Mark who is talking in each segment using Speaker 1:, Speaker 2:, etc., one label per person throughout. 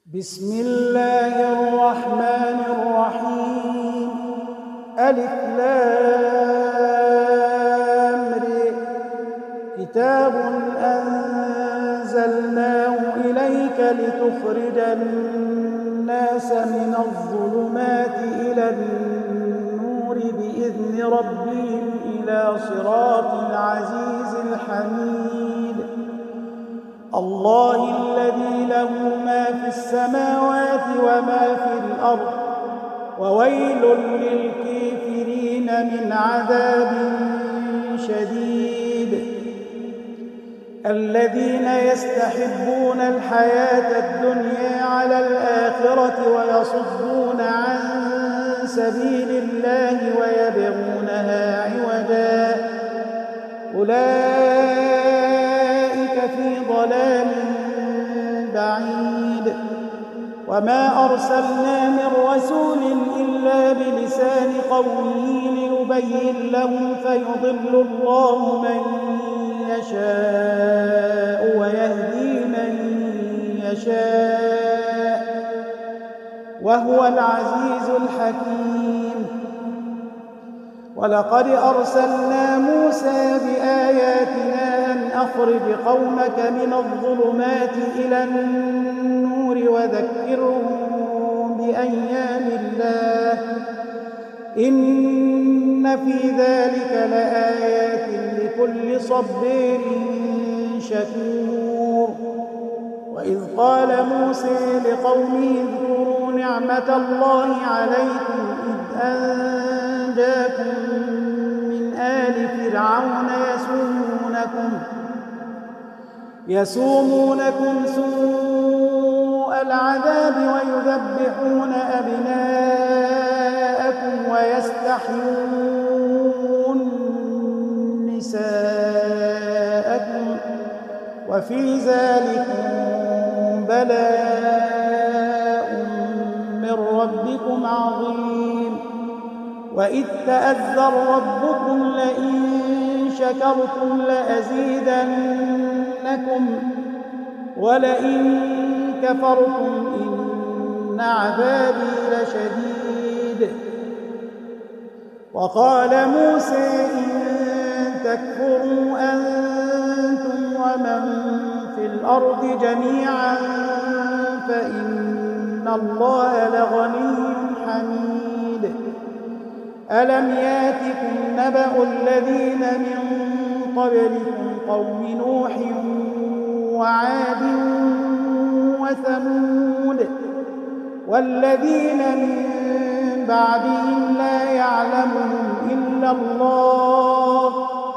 Speaker 1: بسم الله الرحمن الرحيم. ألف لام ر. كتاب أنزلناه إليك لتخرج الناس من الظلمات إلى النور بإذن ربهم إلى صراط العزيز الحميد. الله الذي له ما في السماوات وما في الأرض، وويل للكافرين من عذاب شديد. الذين يستحبون الحياة الدنيا على الآخرة ويصدون عن سبيل الله ويبغونها عوجا، أولئك في ضلال بعيد. وما أرسلنا من رسول إلا بلسان قومه ليبين لهم، فيضل الله من يشاء ويهدي من يشاء، وهو العزيز الحكيم. ولقد أرسلنا موسى بآياتنا أن أخرج قومك من الظلمات إلى النور وذكرهم بأيام الله، إن في ذلك لآيات لكل صبير شكور. وإذ قال موسى لقومه اذكروا نعمة الله عليكم إذ أنجاكم من آل فرعون يسومونكم سوء العذاب ويذبحون أبناءكم ويستحيون نساءكم، وفي ذلكم بلاء من ربكم عظيم. وإذ تأذن ربكم لئن شكرتم لأزيدنكم ولئن كفرتم إن عذابي لشديد. وقال موسى إن تكفروا أنتم ومن في الأرض جميعا فإن الله لغني حميد. ألم ياتكم نبأ الذين من قبلكم قوم نوح وعاد وثمود والذين من بعدهم لا يعلمهم إلا الله،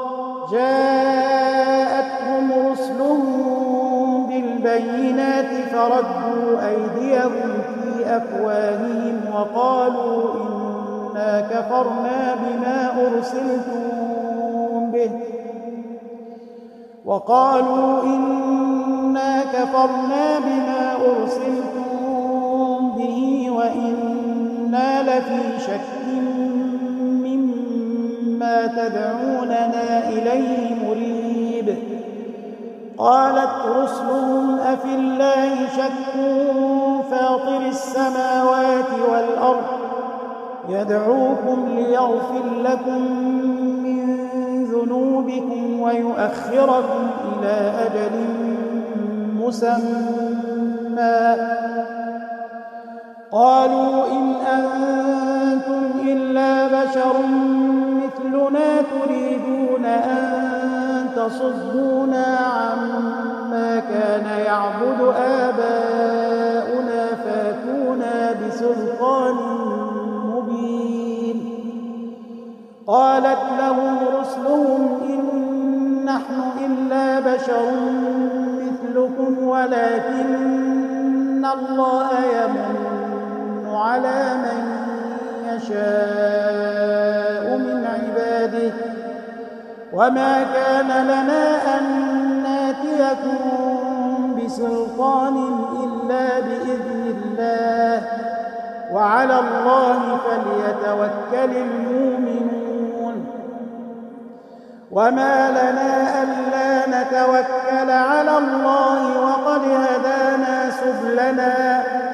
Speaker 1: جاءتهم رسلهم بالبينات فردوا أيديهم في أفواههم وقالوا كفرنا بما أرسلتم به وإنا لفي شك مما تدعوننا إليه مريب. قالت رسلهم أفي الله شك فاطر السماوات والأرض يدعوكم ليغفر لكم من ذنوبكم ويؤخركم إلى أجل مسمى. قالوا إن أنتم إلا بشر مثلنا تريدون أن تصدونا عما كان يعبد آباؤنا فاتونا بسلطان مبين. قالت لهم رسلهم إن نحن إلا بشر مثلكم ولكن الله يمن على من يشاء من عباده، وما كان لنا أن ناتيكم بسلطان إلا بإذن الله، وعلى الله فليتوكل المؤمنون. وما لنا ألا نتوكل على الله وقد هدانا سبلنا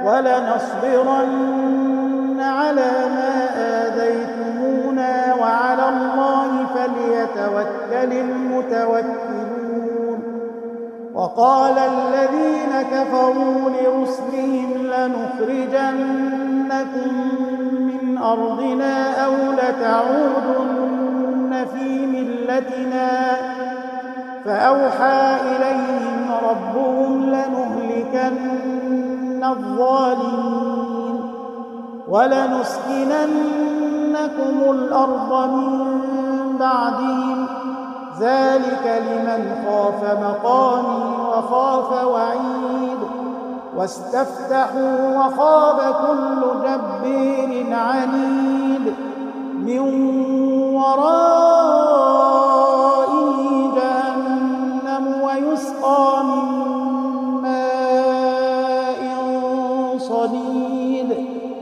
Speaker 1: ولنصبرن على ما آذيتمونا وعلى الله فليتوكل المتوكلون. وقال الذين كفروا لرسلهم لنخرجنكم من أرضنا أو لتعودن في ملتنا فأوحى إليهم ربهم لنهلكن الظالمين ولنسكننكم الأرض من بعدهم ذلك لمن خاف مقامي وخاف وعيد. واستفتحوا وخاب كل جبار عنيد من ورائه جهنم ويسقى من ماء صديد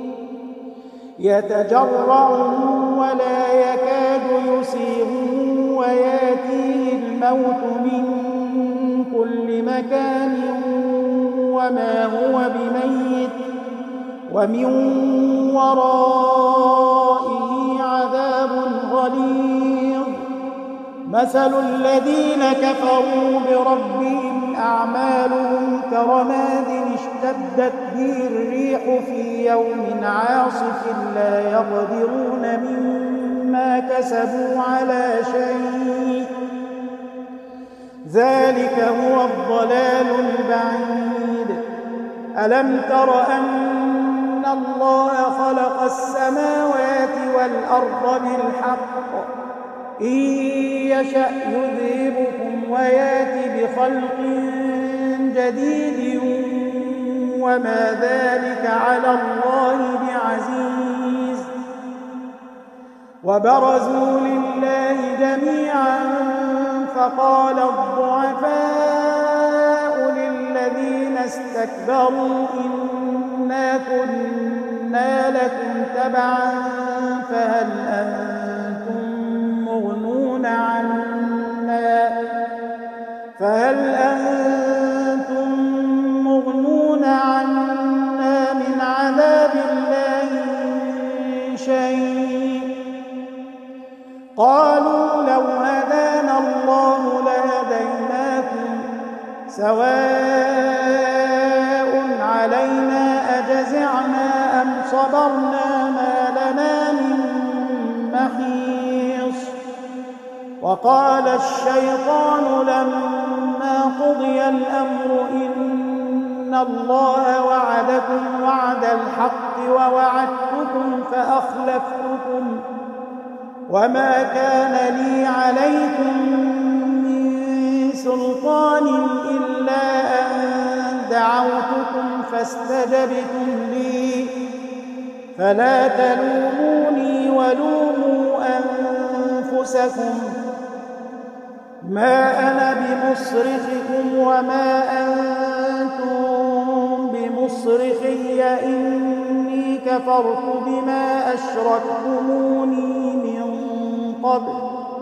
Speaker 1: يتجرعه ولا يكاد يسيغه وياتيه الموت من كل مكان وما هو بميت ومن ورائه عذاب غليظ. مثل الذين كفروا بربهم أعمالهم كرماد اشتدت به الريح في يوم عاصف لا يقدرون مما كسبوا على شيء ذلك هو الضلال البعيد. ألم تر أن الله خلق السماوات والأرض بالحق إن يشأ يذهبكم ويأتي بخلق جديد وما ذلك على الله بعزيز. وبرزوا لله جميعا فقال الضعفاء للذين استكبروا إنا كنا لكم تبعا فهل أنتم مغنون عنا من عذاب الله من شيء. قالوا لو هدانا الله لهديناكم سواء علينا أجزعنا أم صبرنا ما لنا من محيص. وقال الشيطان لما قضي الأمر إن الله وعدكم وعد الحق ووعدتكم فأخلفتكم وما كان لي عليكم من سلطان إلا أن دعوتكم فاستجبتم لي فلا تلوموني ولوموا أنفسكم ما أنا بمصرخكم وما أنتم بمصرخي إني كفرت بما أشركتموني من قبل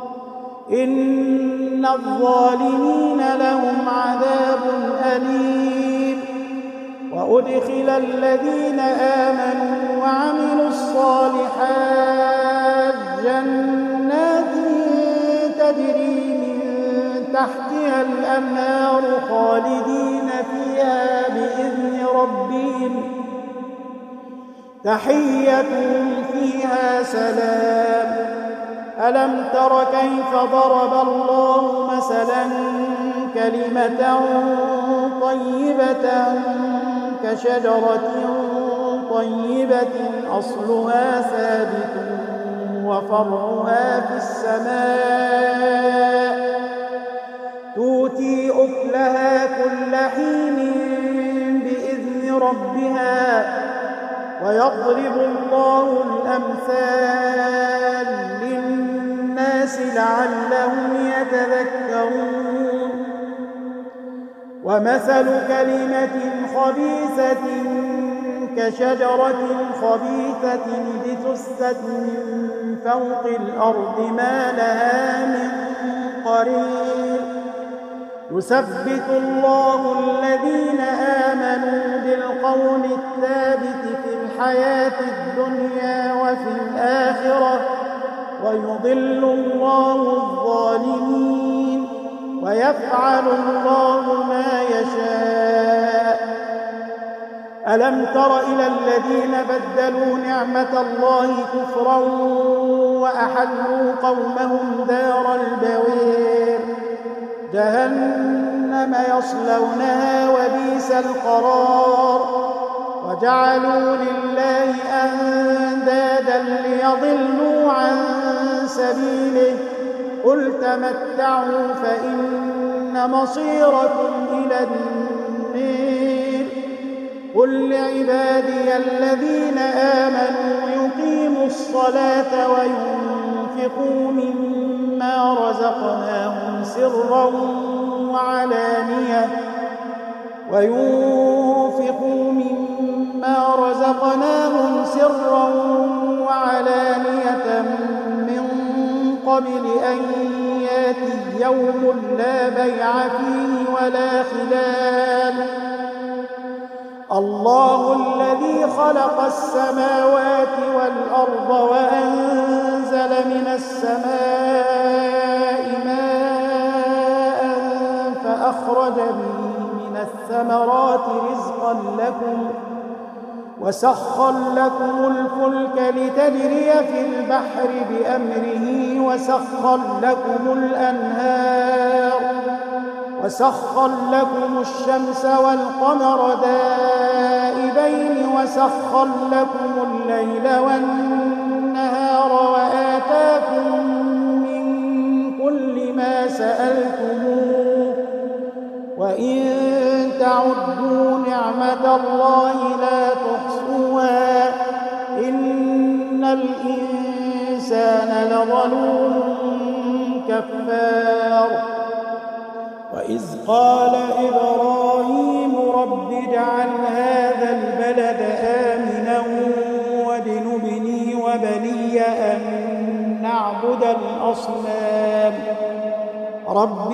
Speaker 1: إن الظالمين لهم عذاب أليم. وأدخل الذين آمنوا وعملوا الصالحات جنات تجري من تحتها الأنهار خالدين فيها بإذن ربهم تحيتهم فيها سلام. ألم تر كيف ضرب الله مثلا كلمة طيبة كشجرة طيبة أصلها ثابت وفرعها في السماء تؤتي أكلها كل حين بإذن ربها ويضرب الله الأمثال للناس لعلهم يتذكرون. ومثل كلمة خبيثة كشجرة خبيثة اجتثت من فوق الأرض ما لها من قرير. يثبت الله الذين آمنوا بالقول بالقول الثابت في الحياة الدنيا وفي الآخرة، ويضل الله الظالمين ويفعل الله ما يشاء. ألم تر إلى الذين بدلوا نعمة الله كفرا وأحلوا قومهم دار البوير جهنم يصلونها وبئس القرار، وجعلوا لله أندادا ليضلوا عن سبيله، قل تمتعوا فإن مصيركم إلى النار. قل لعبادي الذين آمنوا يقيموا الصلاة وينفقوا مما رزقناهم سرا وعلانية من قبل أن يأتي يوم لا بيع فيه ولا خلال. الله الذي خلق السماوات والأرض وأنزل من السماء ماء فأخرج به من الثمرات رزقا لكم، وسخر لكم الفلك لتجري في البحر بأمره، وسخر لكم الأنهار، وسخر لكم الشمس والقمر دائبين، وسخر لكم الليل والنهار، وآتاكم من كل ما سألتموه، وإن تعدوا نعمة الله لا تحصوها، إن الإنسان لظلوم كفار. وإذ قال إبراهيم رب اجعل هذا البلد آمنا واجنبني وبني أن نعبد الأصنام، رب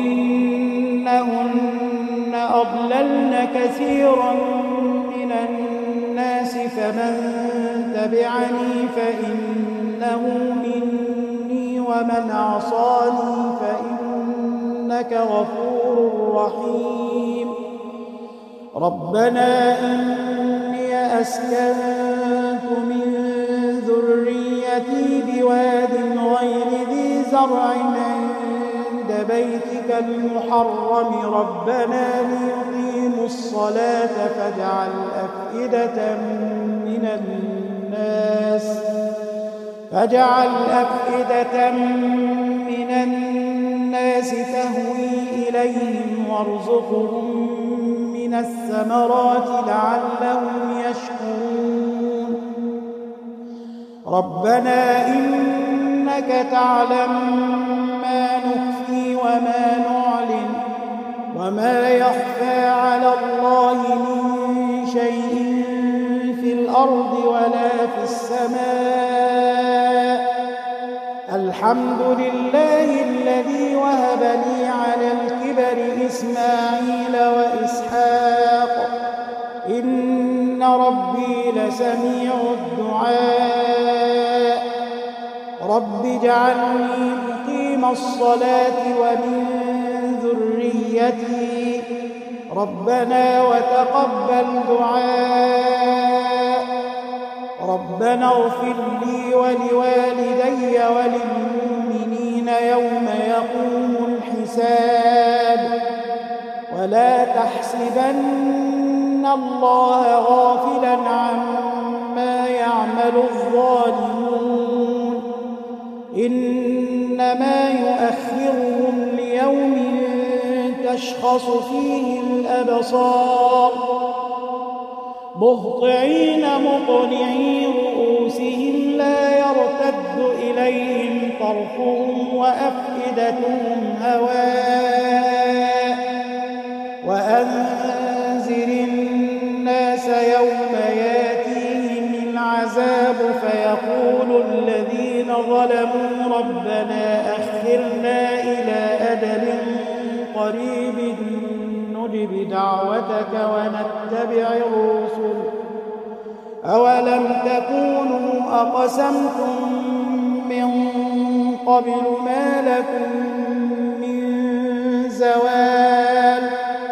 Speaker 1: إنهن أضللن كثيرا من الناس، فمن تبعني فإنه مني ومن عصاني فإنك غفور رحيم. ربنا إني أسكنت من ذريتي بواد غير ذي زرع عند بيتك المحرم، ربنا ليقيموا الصلاة فاجعل أفئدة من الناس تهوي إليهم وارزقهم من الثمرات لعلهم يشكرون. ربنا إنك تعلم ما نخفي وما نعلن وما يخفى على الله من شيء في الأرض ولا في السماء. الحمد لله الذي وهب لي على الكبر إسماعيل وإسحاق، إن ربي لسميع الدعاء. رب اجعلني مقيم الصلاة ومن ذريتي، ربنا وتقبل دعاء. ربنا اغفر لي ولوالدي وللمؤمنين يوم يقوم الحساب. ولا تحسبن الله غافلا عما يعمل الظالمون، إنما يؤخرهم ليوم تشخص فيه الأبصار، مهطعين مقنعي رؤوسهم لا يرتد إليهم طرفهم وأفئدتهم هواء. وأنذر الناس يوم ياتيهم العذاب فيقول الذين ظلموا ربنا أخرنا إلى أجل قريب نجب دعوتك ونتبع نتبع الرسل أولم تكونوا أقسمتم من قبل ما لكم من زوال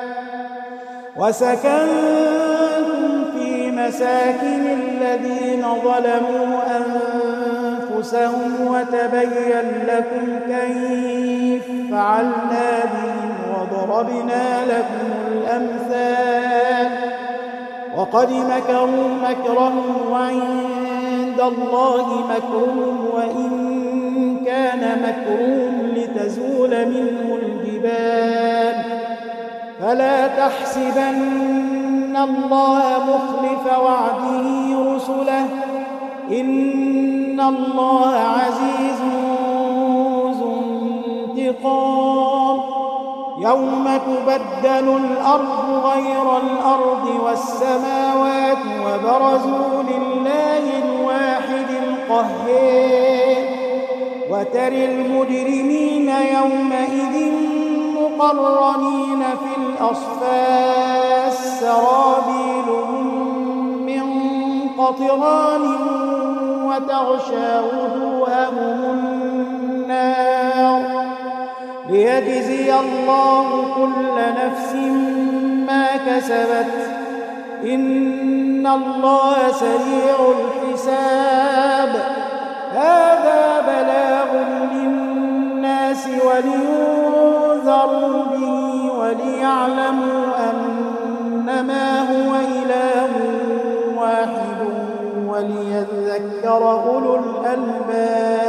Speaker 1: وسكنتم في مساكن الذين ظلموا أنفسهم وتبين لكم كيف فعلنا بهم وضربنا لكم الأمثال وقد مكروا مكرهم وعند الله مكرهم وإن كان مكرهم لتزول منه الجبال فلا تحسبن الله مخلف وعده رسله إن الله عزيز ذو انتقام يوم تبدل الأرض غير الأرض والسماوات وبرزوا لله الواحد القهار وترى المجرمين يومئذ مقرنين في الأصفاد سرابيلهم من قطران وتغشى وجوههم النار ليجزي الله كل نفس ما كسبت إن الله سريع الحساب هذا بلاغ للناس ولينذروا به وليعلموا أنما هو إله واحد وليذكر أولو الألباب